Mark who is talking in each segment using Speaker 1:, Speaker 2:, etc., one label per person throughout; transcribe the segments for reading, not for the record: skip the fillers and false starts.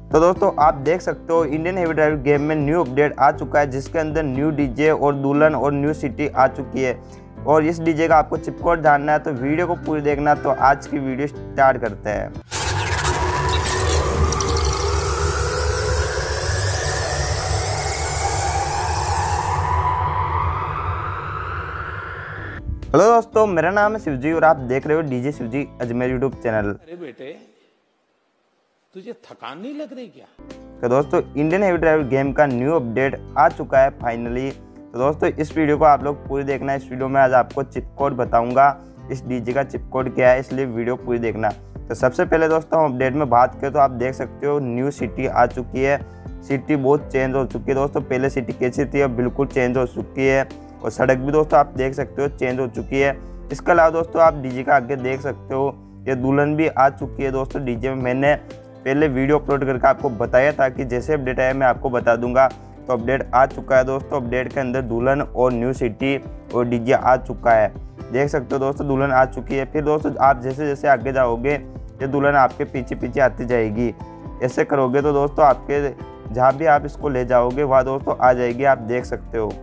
Speaker 1: तो दोस्तों आप देख सकते हो इंडियन हेवी ड्राइवर गेम में न्यू अपडेट आ चुका है, जिसके अंदर न्यू डीजे और दुल्हन और न्यू सिटी आ चुकी है। और इस डीजे का आपको चिप कोड जानना है तो वीडियो को पूरी देखना। तो आज की वीडियो स्टार्ट करते हैं। हेलो दोस्तों, मेरा नाम है शिवजी और आप देख रहे हो DJ Shivji Ajmer YouTube channel.
Speaker 2: अरे बेटे, तुझे थकान नहीं लग रही क्या?
Speaker 1: तो दोस्तों इंडियन हेवी ड्राइवर गेम का न्यू अपडेट आ चुका है फाइनली। तो दोस्तों इस वीडियो को आप लोग पूरी देखना। इस वीडियो में आज आपको चिप कोड बताऊंगा, इस डीजे का चिप कोड क्या है, इसलिए वीडियो पूरी देखना। तो सबसे पहले दोस्तों हम अपडेट में बात करें तो आप देख सकते हो न्यू सिटी आ चुकी है। सिटी बहुत चेंज हो चुकी है दोस्तों। पहले सिटी कैसी थी अब बिल्कुल चेंज हो चुकी है। और सड़क भी दोस्तों आप देख सकते हो चेंज हो चुकी है। इसके अलावा दोस्तों आप डीजे का आगे देख सकते हो ये दुल्हन भी आ चुकी है दोस्तों डीजे में। मैंने पहले वीडियो अपलोड करके आपको बताया था कि जैसे अपडेट आया मैं आपको बता दूंगा। तो अपडेट आ चुका है दोस्तों। अपडेट के अंदर दुल्हन और न्यू सिटी और डीजे आ चुका है। देख सकते हो दोस्तों दुल्हन आ चुकी है। फिर दोस्तों आप जैसे जैसे आगे जाओगे ये दुल्हन आपके पीछे पीछे आती जाएगी। ऐसे करोगे तो दोस्तों आपके जहाँ भी आप इसको ले जाओगे वहाँ दोस्तों आ जाएगी, आप देख सकते हो।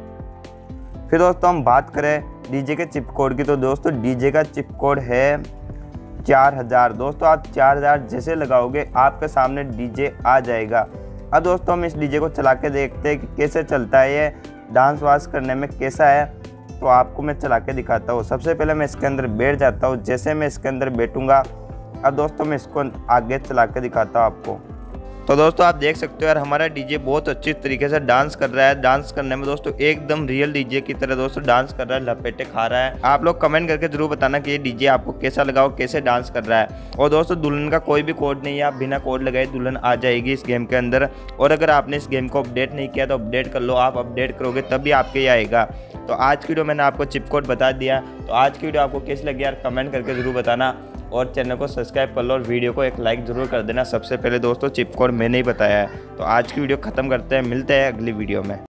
Speaker 1: फिर दोस्तों हम बात करें डीजे के चिप कोड की तो दोस्तों डीजे का चिप कोड है 4000। दोस्तों आप 4000 जैसे लगाओगे आपके सामने डीजे आ जाएगा। अब दोस्तों हम इस डीजे को चला के देखते हैं कि कैसे चलता है, ये डांस वांस करने में कैसा है। तो आपको मैं चला के दिखाता हूँ। सबसे पहले मैं इसके अंदर बैठ जाता हूँ। जैसे मैं इसके अंदर बैठूंगा अब दोस्तों मैं इसको आगे चला के दिखाता हूँ आपको। तो दोस्तों आप देख सकते हो यार हमारा डीजे बहुत अच्छी तरीके से डांस कर रहा है। डांस करने में दोस्तों एकदम रियल डीजे की तरह दोस्तों डांस कर रहा है, लपेटे खा रहा है। आप लोग कमेंट करके जरूर बताना कि ये डीजे आपको कैसा लगा और कैसे डांस कर रहा है। और दोस्तों दुल्हन का कोई भी कोड नहीं है, आप बिना कोड लगाए दुल्हन आ जाएगी इस गेम के अंदर। और अगर आपने इस गेम को अपडेट नहीं किया तो अपडेट कर लो। आप अपडेट करोगे तभी आपके ये आएगा। तो आज की वीडियो मैंने आपको चिप कोड बता दिया। तो आज की वीडियो आपको कैसी लगी यार कमेंट करके जरूर बताना। और चैनल को सब्सक्राइब कर लो और वीडियो को एक लाइक ज़रूर कर देना। सबसे पहले दोस्तों चिप कोड मैंने ही बताया है। तो आज की वीडियो ख़त्म करते हैं, मिलते हैं अगली वीडियो में।